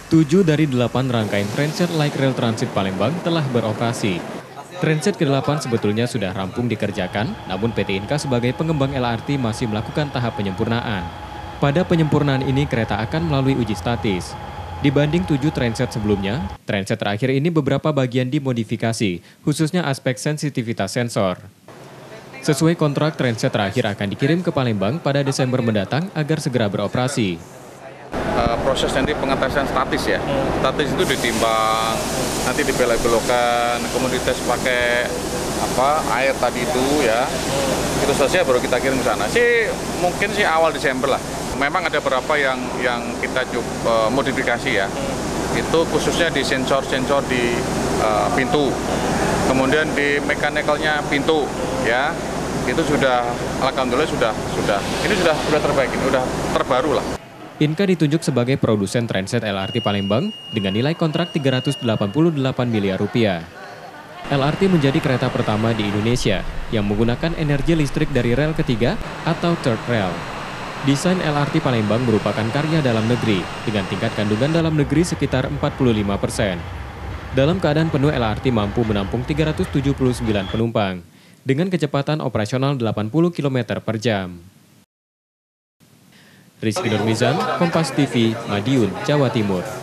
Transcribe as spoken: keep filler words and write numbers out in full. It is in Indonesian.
Tujuh dari delapan rangkaian transit Light Rail Transit Palembang telah beroperasi. Transit kedelapan sebetulnya sudah rampung dikerjakan, namun P T Inka sebagai pengembang L R T masih melakukan tahap penyempurnaan. Pada penyempurnaan ini kereta akan melalui uji statis. Dibanding tujuh transit sebelumnya, transit terakhir ini beberapa bagian dimodifikasi, khususnya aspek sensitivitas sensor. Sesuai kontrak, transit terakhir akan dikirim ke Palembang pada Desember mendatang agar segera beroperasi. Uh, proses nanti pengetesan statis ya, statis itu ditimbang, nanti dibelok-belokkan, kemudian tes pakai apa air tadi itu ya, itu selesai baru kita kirim ke sana. Sih mungkin sih awal Desember lah. Memang ada beberapa yang yang kita coba uh, modifikasi ya, itu khususnya di sensor-sensor di uh, pintu, kemudian di mechanical-nya pintu ya, itu sudah alhamdulillah sudah sudah ini sudah sudah terbaik, ini sudah terbaru lah. Inka ditunjuk sebagai produsen transit L R T Palembang dengan nilai kontrak tiga ratus delapan puluh delapan miliar rupiah. L R T menjadi kereta pertama di Indonesia yang menggunakan energi listrik dari rel ketiga atau third rail. Desain L R T Palembang merupakan karya dalam negeri dengan tingkat kandungan dalam negeri sekitar empat puluh lima persen. Dalam keadaan penuh, L R T mampu menampung tiga ratus tujuh puluh sembilan penumpang dengan kecepatan operasional delapan puluh kilometer per jam. Rizky Nurmizan, Kompas T V, Madiun, Jawa Timur.